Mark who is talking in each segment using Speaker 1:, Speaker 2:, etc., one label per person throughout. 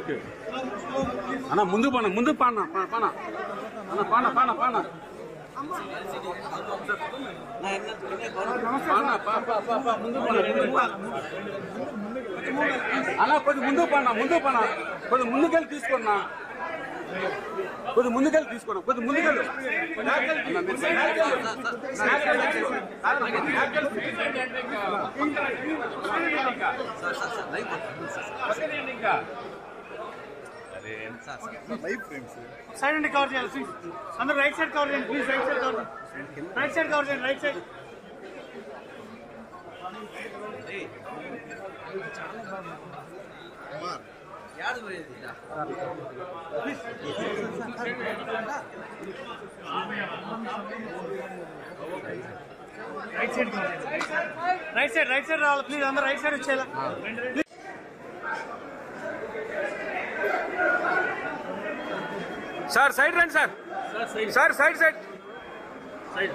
Speaker 1: Okay అన్న ముందు పానా ముందు పానా పానా అన్న పానా పానా పానా అలా కొద్ది ముందు పన్నా కొద్ది ముందుకెళ్ళి తీసుకున్నా కొద్ది ముందుకెళ్ళి తీసుకున్నా కొద్ది ముందుకెళ్ళు
Speaker 2: సైడ్ నుండి కవర్ చేయాలి ప్లీజ్ అందరూ రైట్ సైడ్ కవర్ చేయండి please right side cover right side cover చేయండి రైట్ సైడ్ రైట్ సైడ్ రావాలి ప్లీజ్ అందరూ రైట్ సైడ్ వచ్చేలా
Speaker 1: సార్ సైడ్ రండి sir sir side side side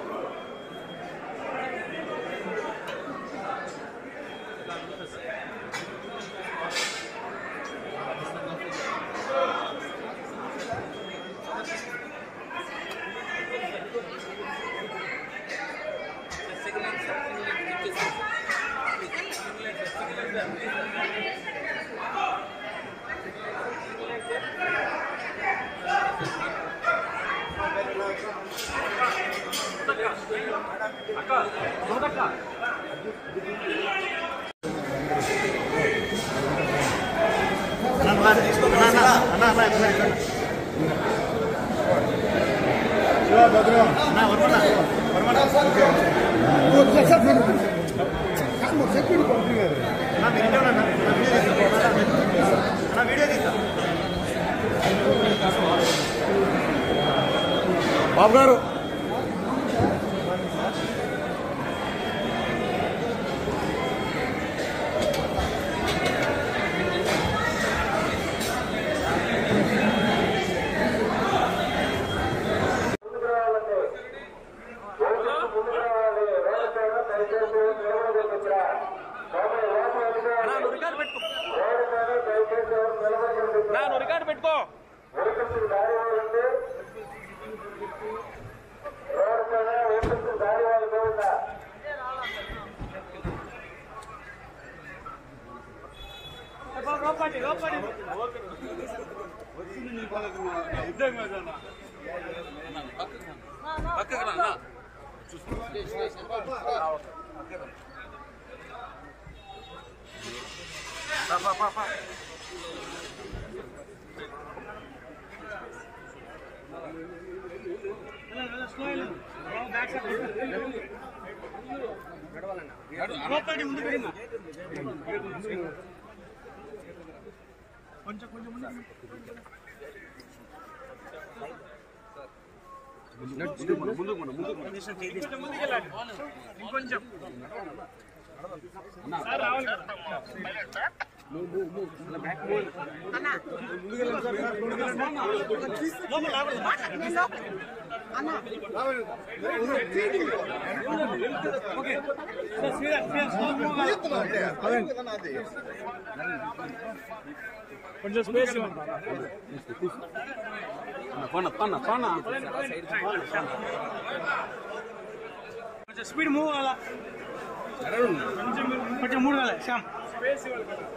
Speaker 1: బాబు గారు రికార్డు పెట్టుకో కొంచెం కొంచెం ఇంకొంచెం రావాలి కొంచెం స్పేస్ కొంచెం స్పీడ్ మూవ్ అలా కొంచెం మూవ్ కాలే శ్యామ్ స్పేస్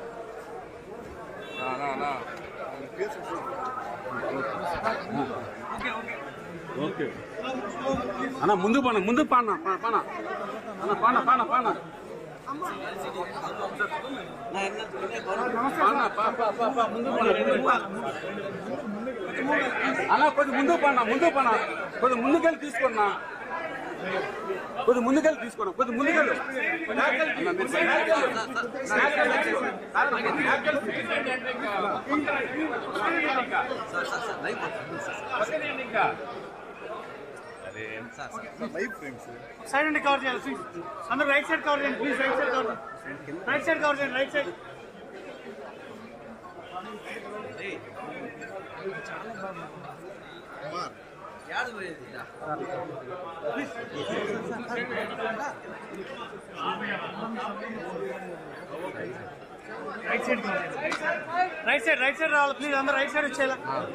Speaker 1: ఓకే అన్న ముందు పానా అన్న పానా అలా కొద్ది ముందు పానా కొద్ది ముందుకెళ్ళి తీసుకున్నా కొద్ది ముందుకెళ్ళి కొద్ది ముందుకెళ్ళు
Speaker 2: సైడ్ నుండి కవర్ చేయాలి ప్లీజ్ అందరూ రైట్ సైడ్ కవర్ చేయండి ప్లీజ్ రైట్ సైడ్ కవర్ చేయండి right side right side right side రావాలి ప్లీజ్. అందరూ రైట్ సైడ్ వచ్చేలా.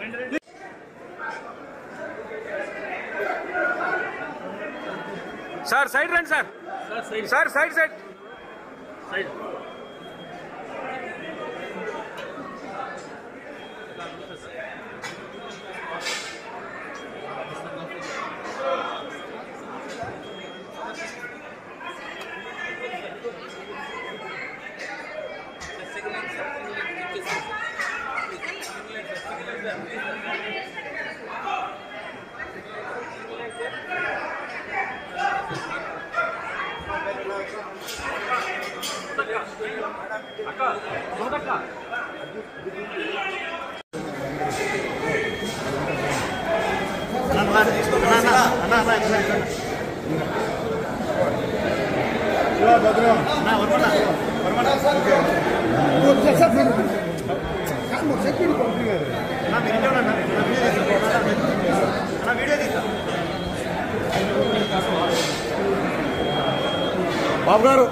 Speaker 1: సార్ సైడ్ రండి sir. Sir side side side.
Speaker 3: బాబు గారు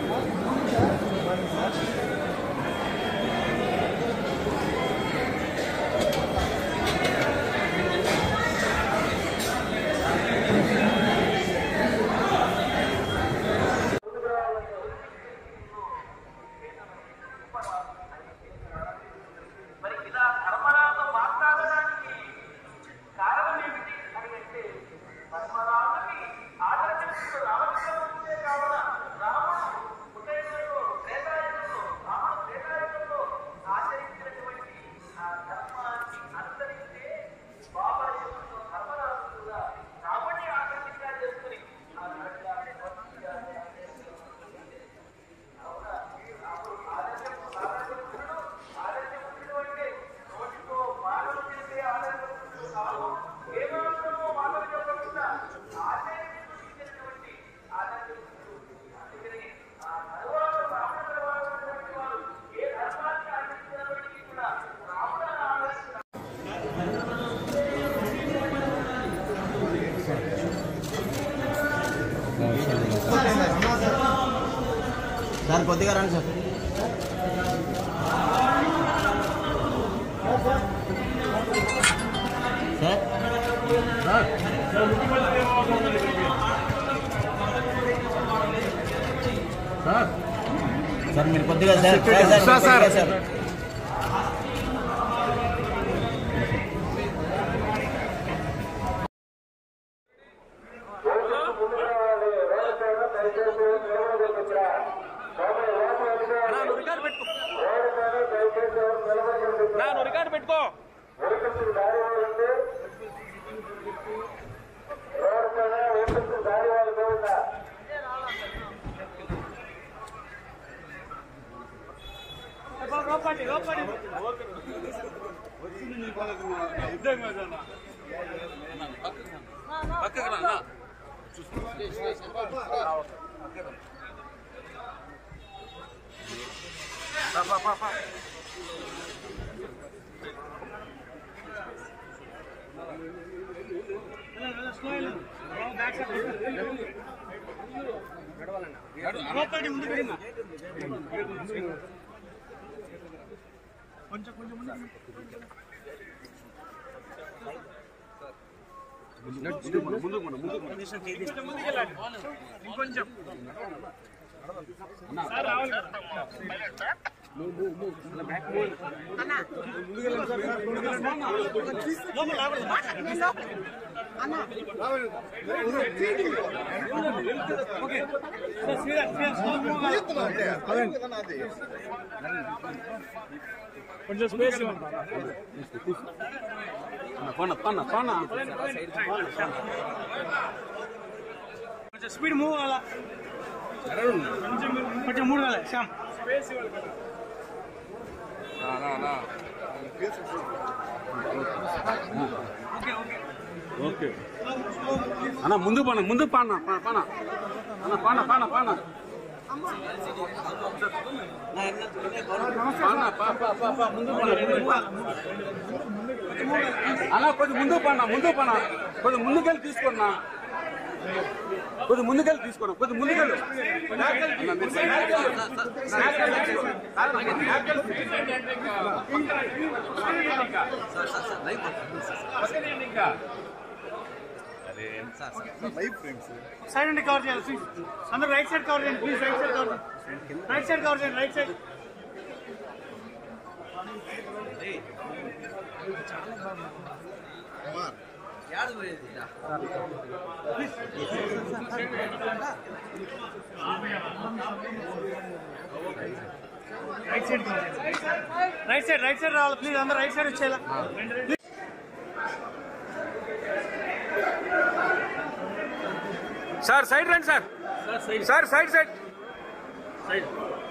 Speaker 3: సార్ కొద్దిగా రండి సార్. సార్ మీరు కొద్దిగా సార్. సార్
Speaker 1: రికార్డు పెట్టుకో. పక్కకు రా.
Speaker 2: కొంచెం ఇంకొంచెం కొంచెం స్పేస్ కొంచెం స్పీడ్ మూవ్ అలా కొంచెం మూడు కాలే శ్యామ్ స్పేస్
Speaker 1: ఓకే అన్న ముందు పాన అలా కొద్ది ముందు పాన కొద్ది ముందుకెళ్ళి తీసుకున్నా కొద్ది ముందుకెళ్ళి
Speaker 2: సైడ్ నుండి కవర్ చేయాలి ప్లీజ్. అందరూ రైట్ సైడ్ కవర్ చేయండి ప్లీజ్. రైట్ సైడ్ కవర్ చేయండి. రైట్ సైడ్ కవర్ చేయండి. Right side. Right side right side right side రావాలి ప్లీజ్. అందరూ రైట్ సైడ్ వచ్చేలా.
Speaker 1: సార్ సైడ్ రండి sir. Sir side side side.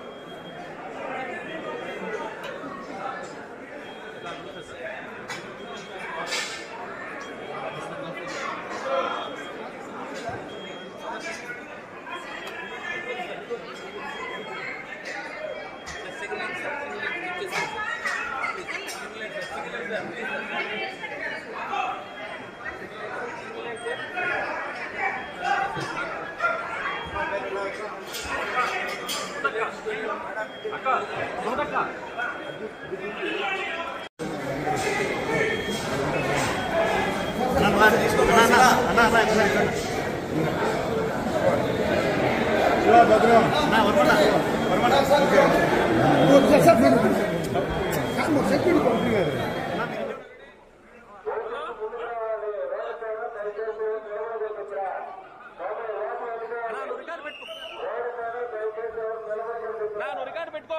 Speaker 1: Record పెట్టుకో.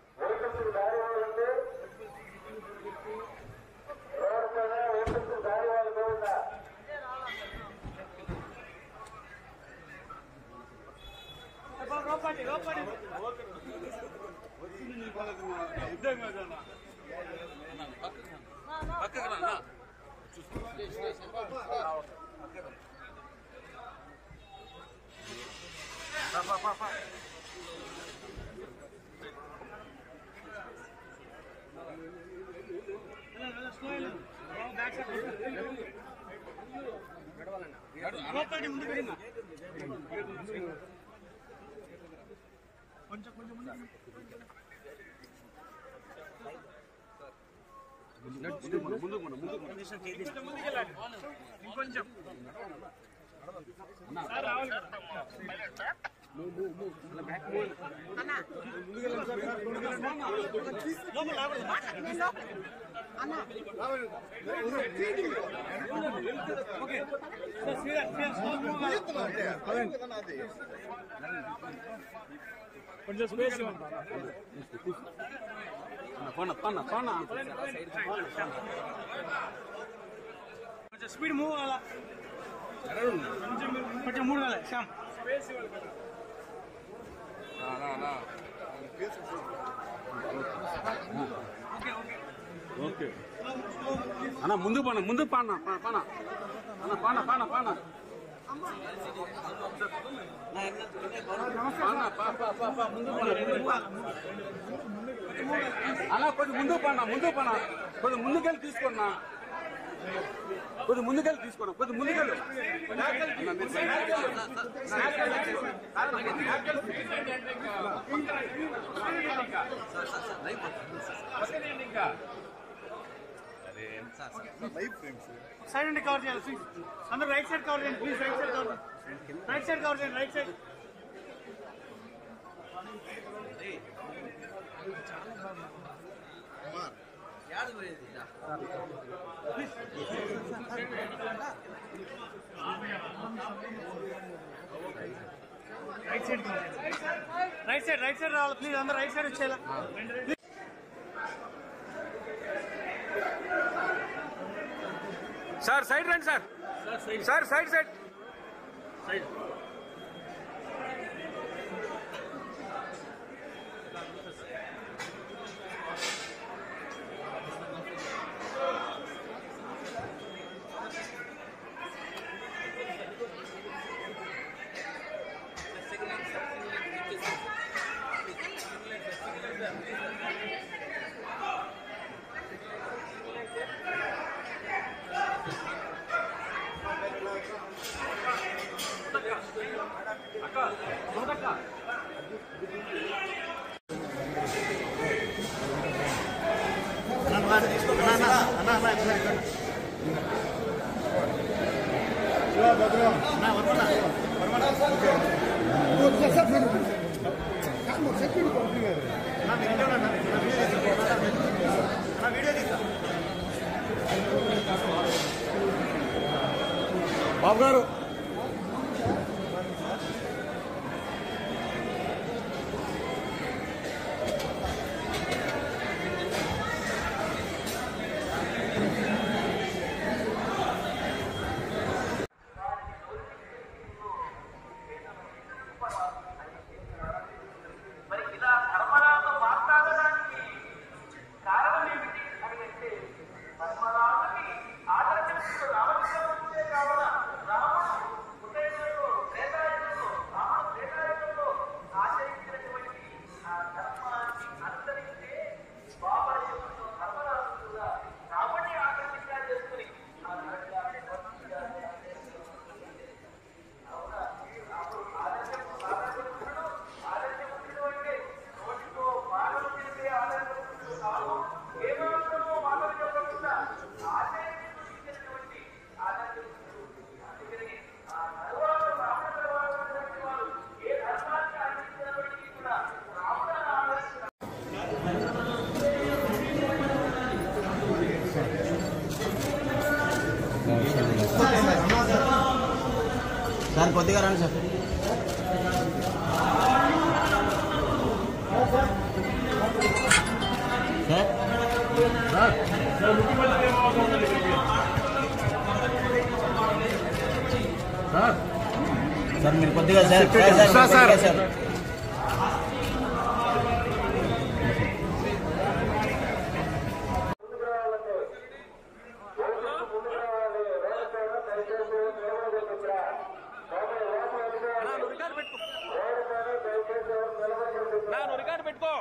Speaker 1: కొంచెం కొంచెం ఇంకొంచెం రావాలి. కొంచెం స్పేస్ కొంచెం స్పీడ్ మూవ్ అలా. కొంచెం మూవ్ కాలే శ్యామ్. ఓకే అన్న ముందు పాన ముందు పాన పాన అన్న పాన పాన పాన అన్న కొంచెం ముందు పాన కొంచెం ముందుకెళ్ళి తీసుకున్నా. కొద్ది ముందుకెళ్ళి తీసుకోండి. కొద్ది ముందుకెళ్ళి
Speaker 2: సైడ్ నుండి కవర్ చేయాలి ప్లీజ్. అందరూ రైట్ సైడ్ కవర్ చేయండి ప్లీజ్. రైట్ సైడ్ కవర్ చేయండి. రైట్ సైడ్ కవర్ చేయండి. Right side. Right side right side right side రావాలి ప్లీజ్. అందరూ రైట్ సైడ్ వచ్చేలా.
Speaker 1: సార్ సైడ్ రండి sir. Sir side side side. అక్క బాబు గారు
Speaker 3: సార్ కొద్దిగా రండి సార్. సార్ మీరు కొద్దిగా సార్.
Speaker 1: రికార్డు పెట్టుకో.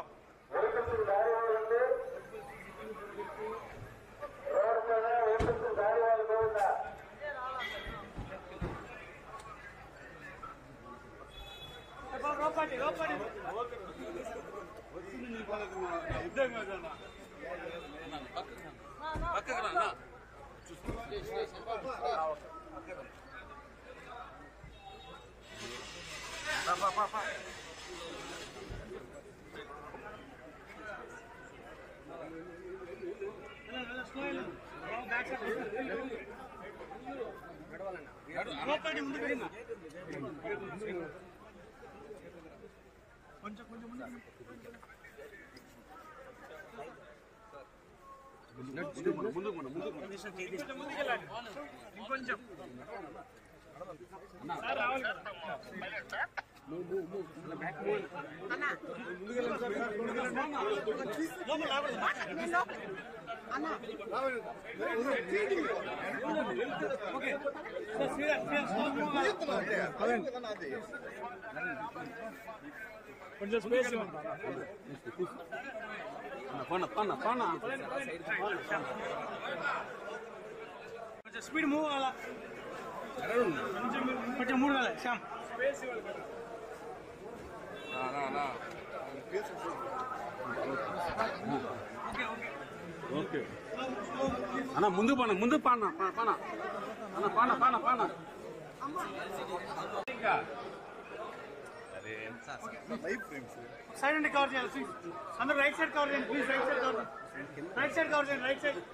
Speaker 1: కొంచెం స్పేస్ కొంచెం స్పీడ్ మూవ్ అవ్వాలా, కొంచెం మూవ్ కావాలి శ్యామ్. ఓకే అన్న ముందు పాన పాన అన్న పాన
Speaker 2: సైడ్ నుండి కవర్ చేయాలి ప్లీజ్. అందరూ రైట్ సైడ్ కవర్ చేయండి ప్లీజ్. రైట్ సైడ్ కవర్ చేయండి. రైట్ సైడ్ కవర్ చేయండి. Right side.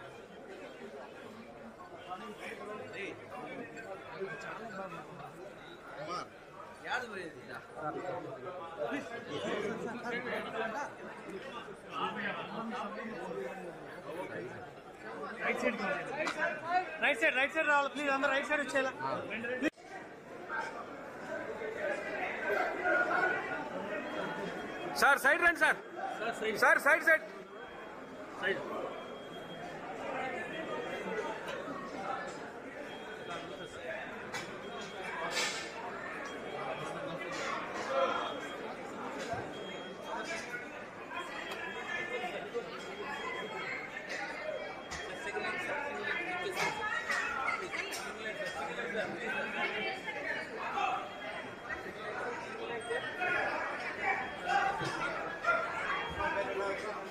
Speaker 2: రైట్ సైడ్ రావాలి ప్లీజ్. అందరూ రైట్ సైడ్ వచ్చేలా.
Speaker 1: సార్ సైడ్ రండి సార్. సార్ సైడ్ సైడ్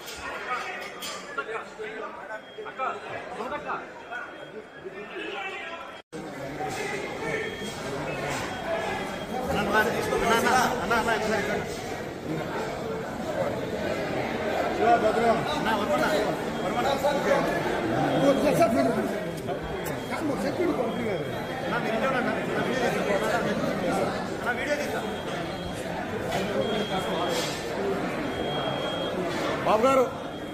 Speaker 1: బాబు గారు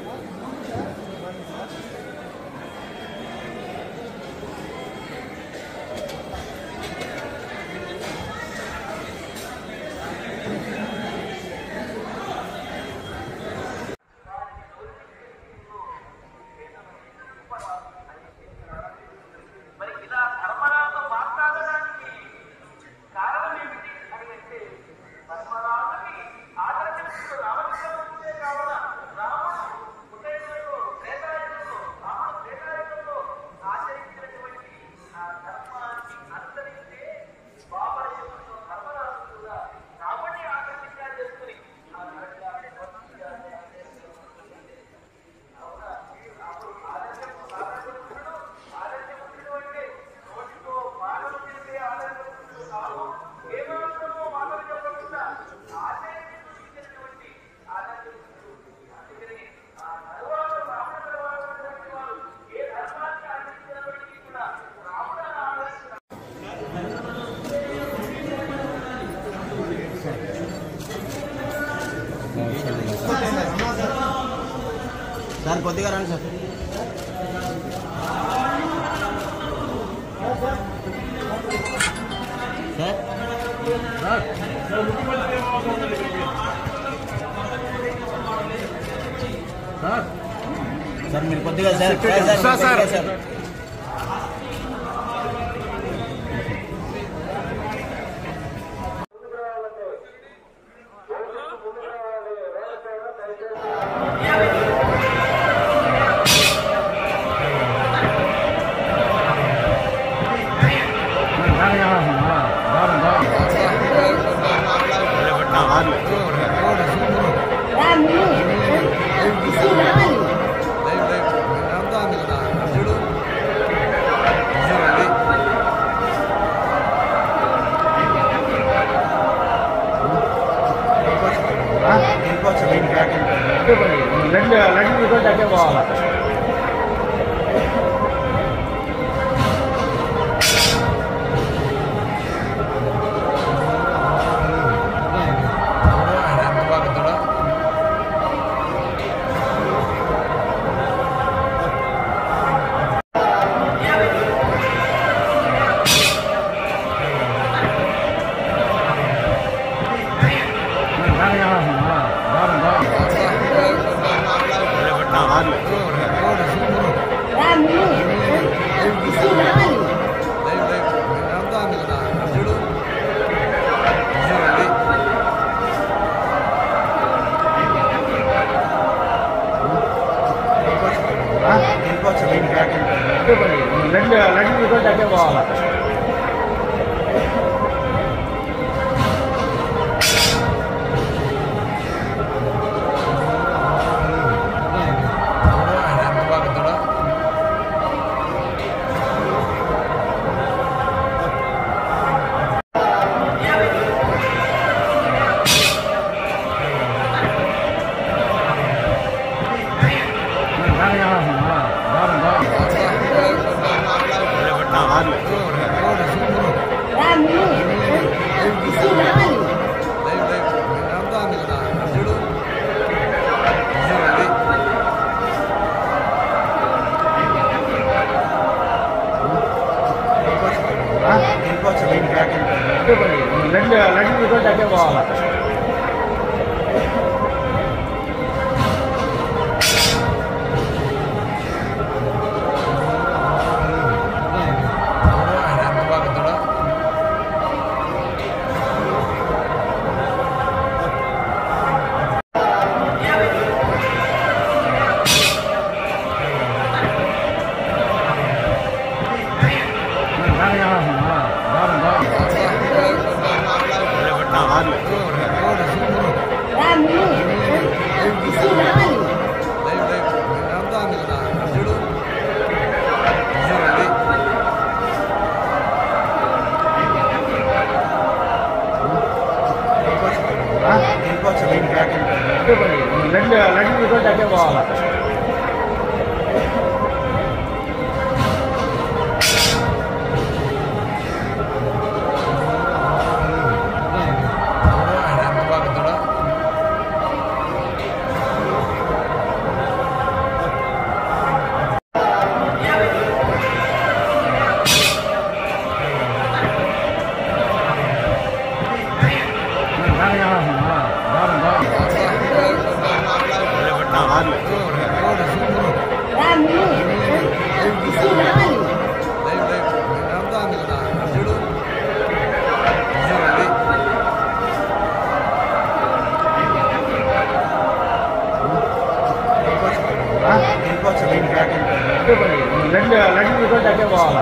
Speaker 3: సార్ కొద్దిగా రండి సార్. సార్ మీరు కొద్దిగా సార్.
Speaker 4: Nah,
Speaker 2: లడ్డు దగ్గర పోవాలి. లడ్డు దగ్గర పోవాలి.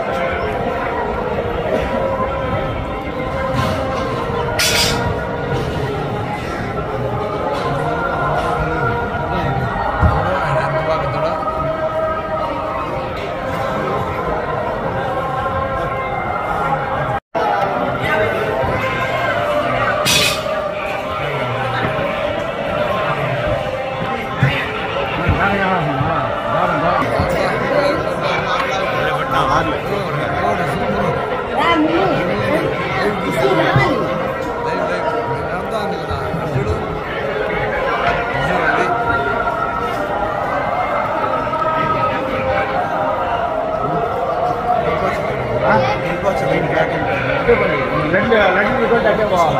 Speaker 2: లడ్డు దగ్గర పోవాలి.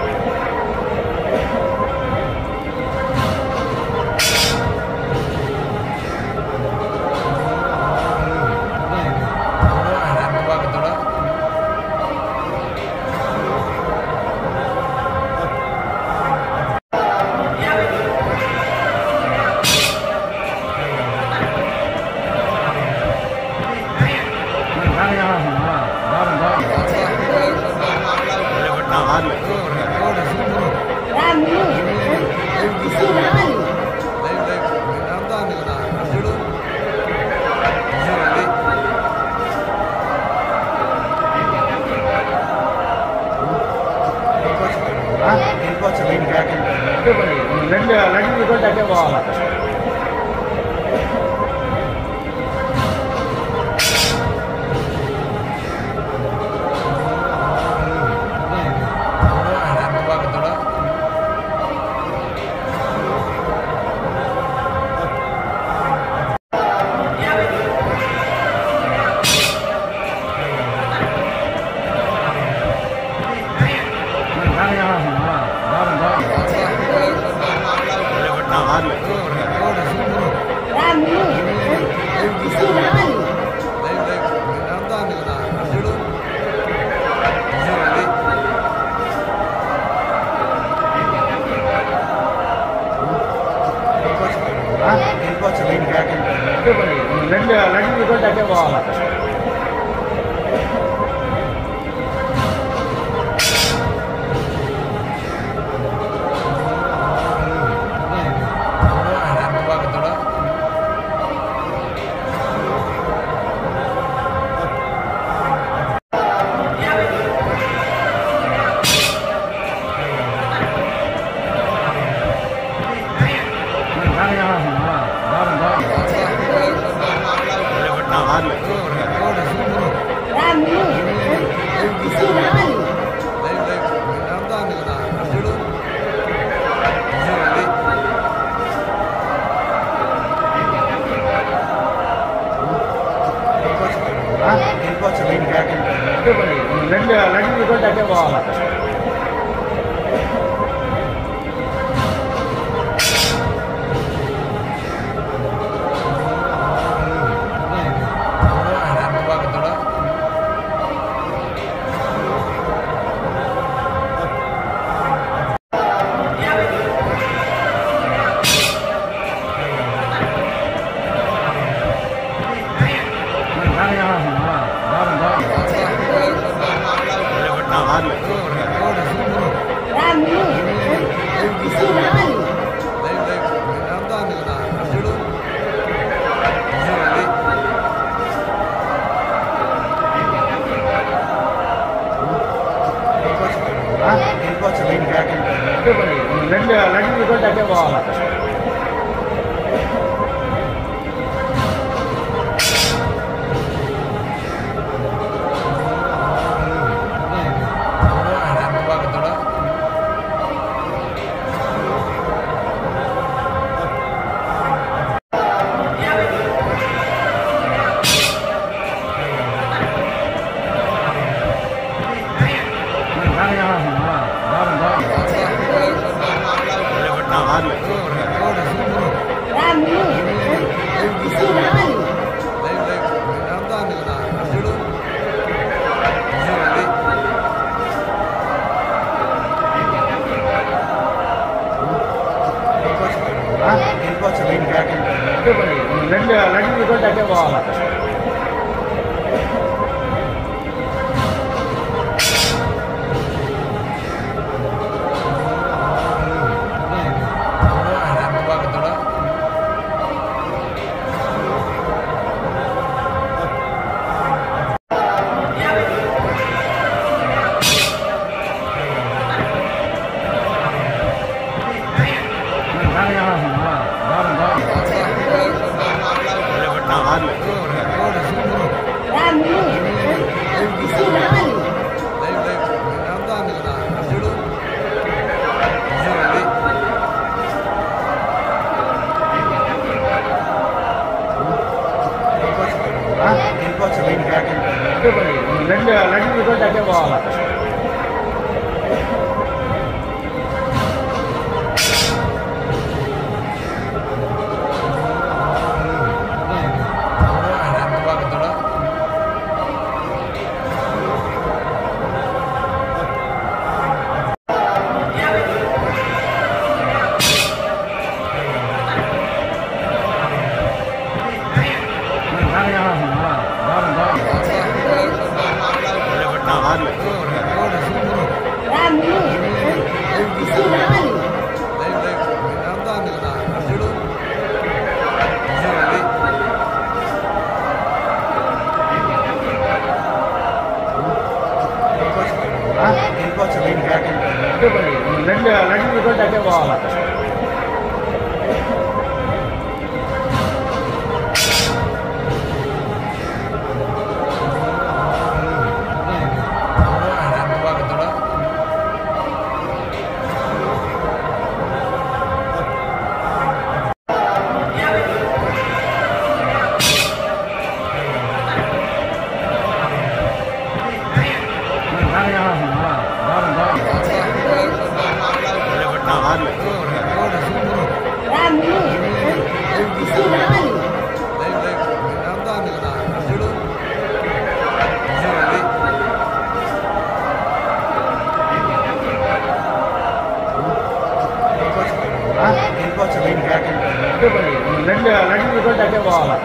Speaker 2: లడ్డు దగ్గర పోవాలి. లడ్డు దగ్గర పోవాలి. లడ్డు దగ్గర పోవాలి. లడ్డు దగ్గర పోవాలి. రెండు రిజల్ట్ అంటే పోవాలి. రెండు రిజల్ట్ అంటే పోవాలి. రెండు రిజల్ట్ అంటే పోవాలి. రెండు రిజల్ట్ అంటే పోవాలి.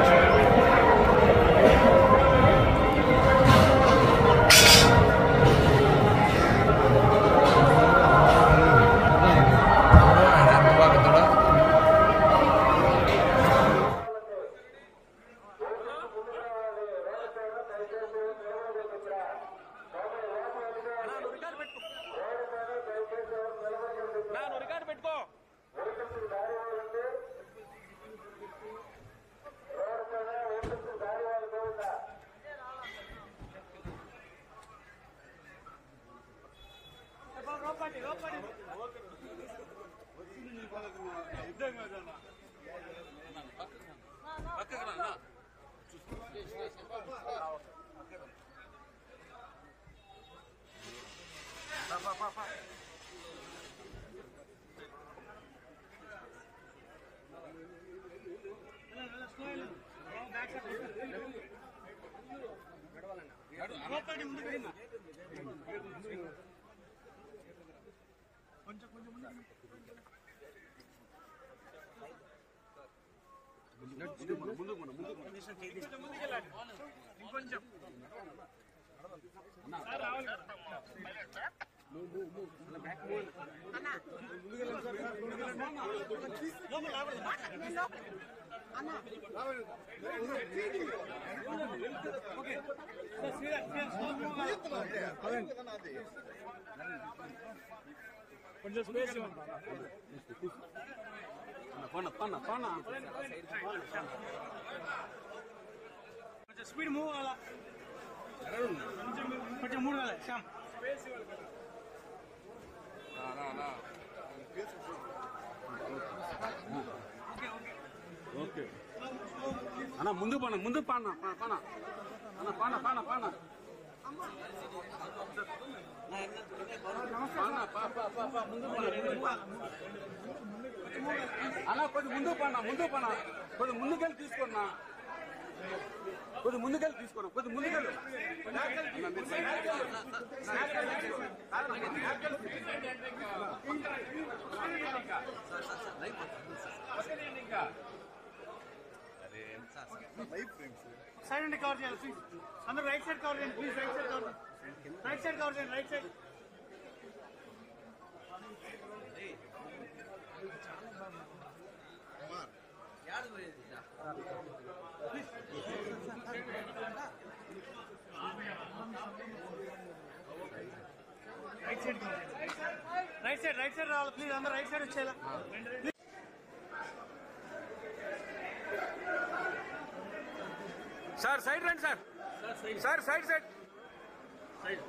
Speaker 1: కొంచెం స్పేస్ కొంచెం స్పీడ్ మూవ్ అలా కొంచెం మూవ్ కాలే శ్యామ్ ఓకే అన్న ముందు పాన ముందు పాన పాన అన్న పాన పాన పాన అలా కొంచెం ముందు పన్న కొంచెం ముందుకెళ్ళి తీసుకున్నా కొంచెం ముందుకెళ్ళి తీసుకున్నా కొంచెం ముందుకెళ్ళి ఇంకా
Speaker 2: సైడ్ నుండి కవర్ చేయాలి ప్లీజ్. అందరూ రైట్ సైడ్ కవర్ చేయండి ప్లీజ్. రైట్ సైడ్ కవర్ చేయండి. రైట్ సైడ్ కవర్ చేయండి. Right side. Right side cover చేయండి. రైట్ సైడ్ రావాలి ప్లీజ్. అందరూ రైట్ సైడ్ వచ్చేలా.
Speaker 1: సార్ సైడ్ రండి sir. Sir side side side.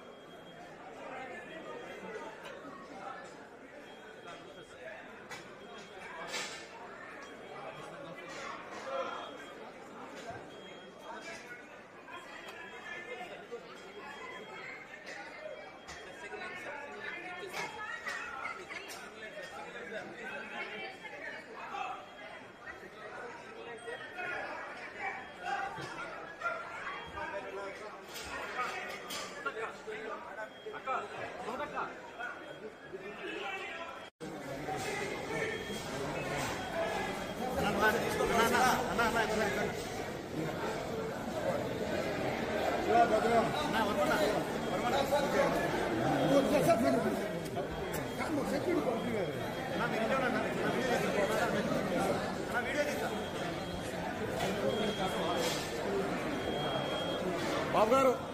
Speaker 1: అక్క చూడక్క.
Speaker 4: బాబు గారు